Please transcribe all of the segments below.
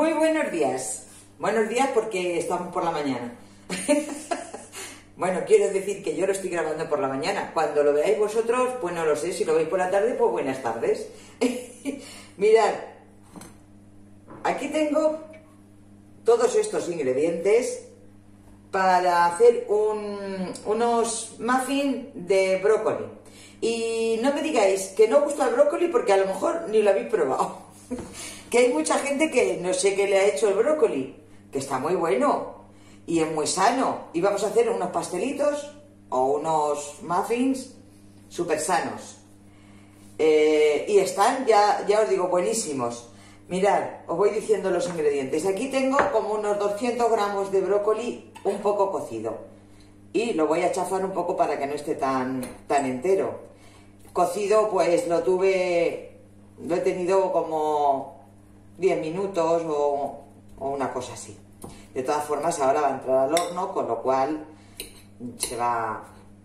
Muy buenos días. Buenos días porque estamos por la mañana. Bueno, quiero decir que yo lo estoy grabando por la mañana. Cuando lo veáis vosotros, pues no lo sé. Si lo veis por la tarde, pues buenas tardes. Mirad, aquí tengo todos estos ingredientes para hacer unos muffins de brócoli. Y no me digáis que no gusta el brócoli porque a lo mejor ni lo habéis probado. Que hay mucha gente que no sé qué le ha hecho el brócoli, que está muy bueno y es muy sano. Y vamos a hacer unos pastelitos o unos muffins súper sanos. Y están, ya os digo, buenísimos. Mirad, os voy diciendo los ingredientes. Aquí tengo como unos 200 gramos de brócoli un poco cocido. Y lo voy a chafar un poco para que no esté tan entero. Cocido, pues lo he tenido como 10 minutos o una cosa así. De todas formas, ahora va a entrar al horno, con lo cual se va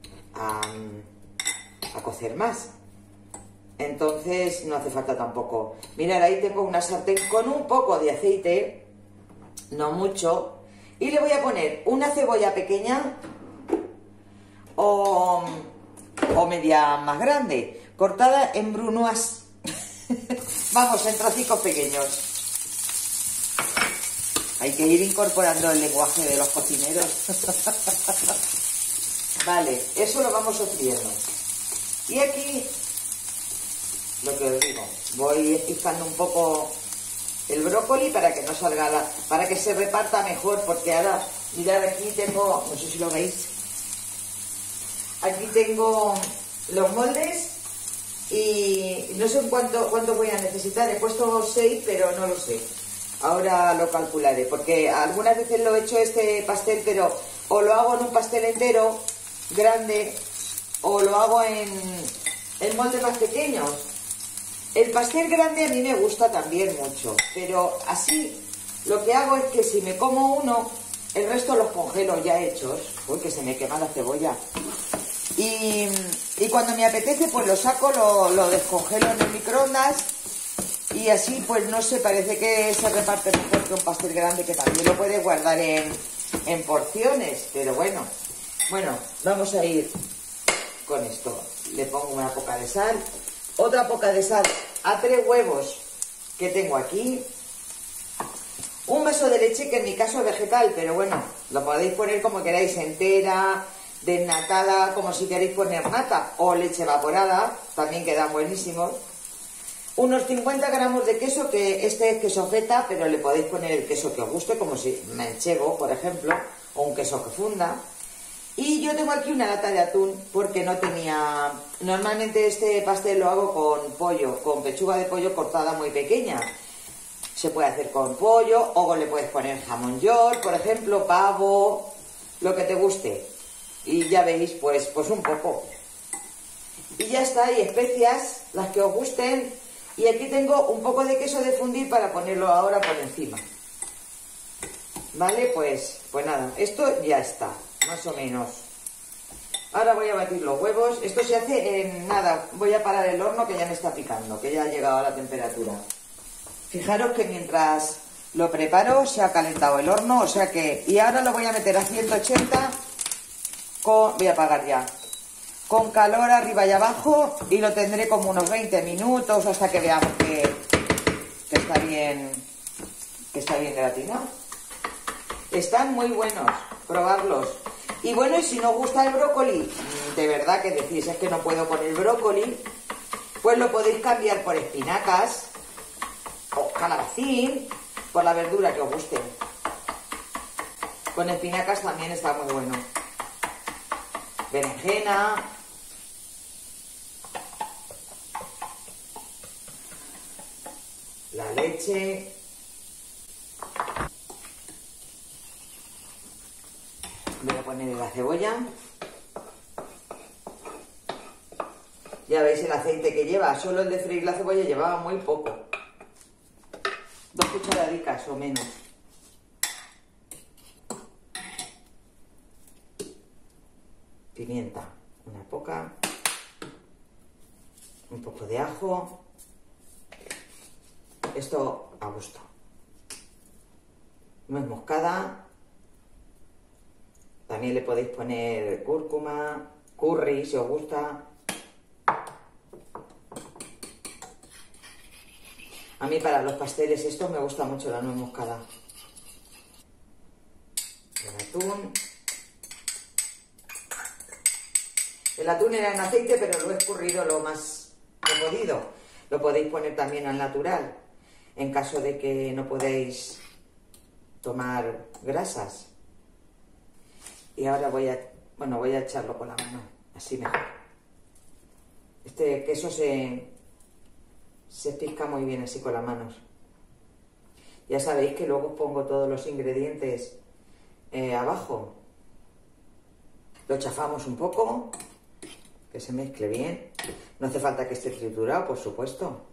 a cocer más. Entonces no hace falta tampoco. Mirad, ahí tengo una sartén con un poco de aceite, no mucho, y le voy a poner una cebolla pequeña o media más grande, cortada en brunoise. Vamos, en trocicos pequeños. Hay que ir incorporando el lenguaje de los cocineros. Vale, eso lo vamos sofriendo. Y aquí, lo que os digo, voy espizando un poco el brócoli para que no salga para que se reparta mejor, porque ahora, mirad, aquí tengo, no sé si lo veis, aquí tengo los moldes y no sé cuánto voy a necesitar. He puesto 6, pero no lo sé. Ahora lo calcularé, porque algunas veces lo he hecho este pastel, pero o lo hago en un pastel entero, grande, o lo hago en moldes más pequeños. El pastel grande a mí me gusta también mucho, pero así lo que hago es que si me como uno, el resto los congelo ya hechos. Uy, que se me quema la cebolla. Y cuando me apetece, pues lo saco, lo descongelo en el microondas y así, pues no sé, parece que se reparte mejor que un pastel grande, que también lo puedes guardar en porciones, pero bueno. Bueno, vamos a ir con esto. Le pongo una poca de sal, otra poca de sal a 3 huevos que tengo aquí, un vaso de leche, que en mi caso es vegetal, pero bueno, lo podéis poner como queráis, entera, desnatada, como si queréis poner nata, o leche evaporada, también quedan buenísimos. Unos 50 gramos de queso, que este es queso feta, pero le podéis poner el queso que os guste, como si manchego, por ejemplo, o un queso que funda. Y yo tengo aquí una lata de atún, porque no tenía... Normalmente este pastel lo hago con pollo, con pechuga de pollo cortada muy pequeña. Se puede hacer con pollo, o le puedes poner jamón york, por ejemplo, pavo, lo que te guste. Y ya veis, pues un poco. Y ya está, y especias, las que os gusten. Y aquí tengo un poco de queso de fundir para ponerlo ahora por encima. Vale, pues nada, esto ya está, más o menos. Ahora voy a batir los huevos. Esto se hace en nada. Voy a parar el horno, que ya me está picando, que ya ha llegado a la temperatura. Fijaros que mientras lo preparo se ha calentado el horno, o sea que... Y ahora lo voy a meter a 180 voy a apagar ya, con calor arriba y abajo, y lo tendré como unos 20 minutos hasta que veamos que está bien gratinado. Están muy buenos, probarlos. Y bueno, y si no os gusta el brócoli, de verdad que decís, es que no puedo con el brócoli, pues lo podéis cambiar por espinacas o calabacín, por la verdura que os guste. Con espinacas también está muy bueno. Berenjena. La leche. Voy a poner la cebolla. Ya veis el aceite que lleva. Solo el de freír la cebolla llevaba muy poco. 2 cucharadicas o menos. Pimienta, una poca. Un poco de ajo. Esto a gusto. nuez moscada. También le podéis poner cúrcuma, curry si os gusta. A mí para los pasteles estos me gusta mucho la nuez moscada. El atún. El atún era en aceite, pero lo he escurrido lo más que he podido. Lo podéis poner también al natural, en caso de que no podéis tomar grasas. Y ahora voy a echarlo con la mano, así mejor. Este queso se pizca muy bien así con las manos. Ya sabéis que luego os pongo todos los ingredientes abajo. Lo chafamos un poco, que se mezcle bien. No hace falta que esté triturado, por supuesto.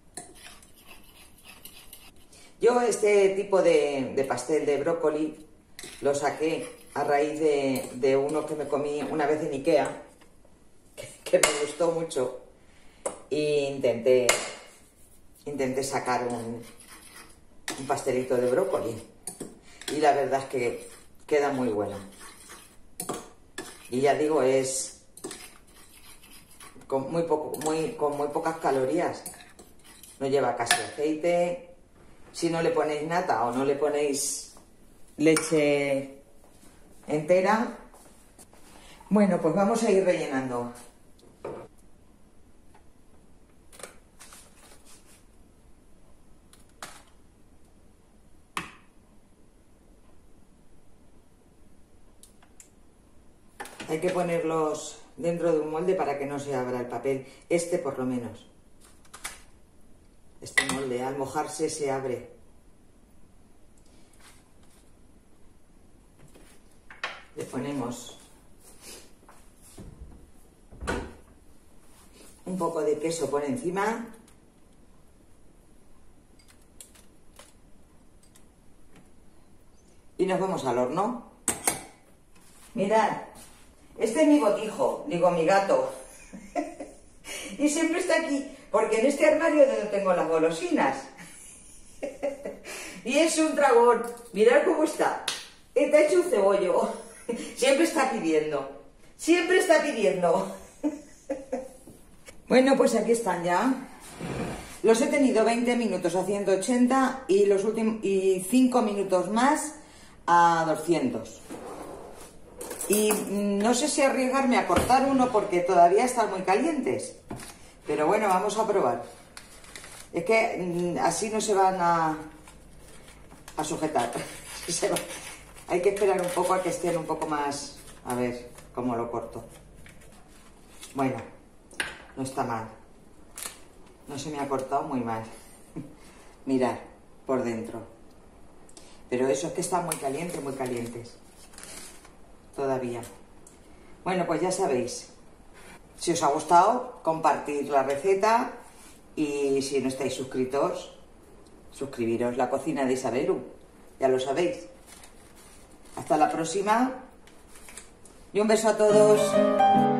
Yo este tipo de pastel de brócoli lo saqué a raíz de uno que me comí una vez en Ikea, que me gustó mucho, e intenté sacar un pastelito de brócoli, y la verdad es que queda muy bueno. Y ya digo, es con muy pocas calorías, no lleva casi aceite. Si no le ponéis nata o no le ponéis leche entera. Bueno, pues vamos a ir rellenando. Hay que ponerlos dentro de un molde para que no se abra el papel. Este por lo menos. Este molde al mojarse se abre. Le ponemos un poco de queso por encima. Y nos vamos al horno. Mirad, este es mi botijo, digo mi gato. Y siempre está aquí, porque en este armario es donde tengo las golosinas. Y es un dragón. Mirad cómo está. Está hecho un cebollo. Siempre está pidiendo. Siempre está pidiendo. Bueno, pues aquí están ya. Los he tenido 20 minutos a 180 y 5 minutos más a 200. Y no sé si arriesgarme a cortar uno porque todavía están muy calientes. Pero bueno, vamos a probar. Es que así no se van a sujetar. Hay que esperar un poco a que estén un poco más... A ver cómo lo corto. Bueno, no está mal. No se me ha cortado muy mal. Mirad, por dentro. Pero eso es que están muy calientes. Todavía. Bueno, pues ya sabéis. Si os ha gustado, compartid la receta. Y si no estáis suscritos, suscribiros. La cocina de Isaberu. Ya lo sabéis. Hasta la próxima. Y un beso a todos.